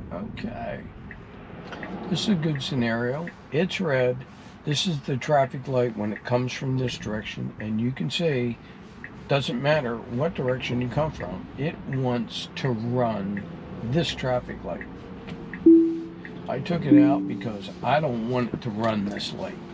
Okay. This is a good scenario. It's red. This is the traffic light when it comes from this direction, and you can see, doesn't matter what direction you come from, it wants to run this traffic light. I took it out because I don't want it to run this light.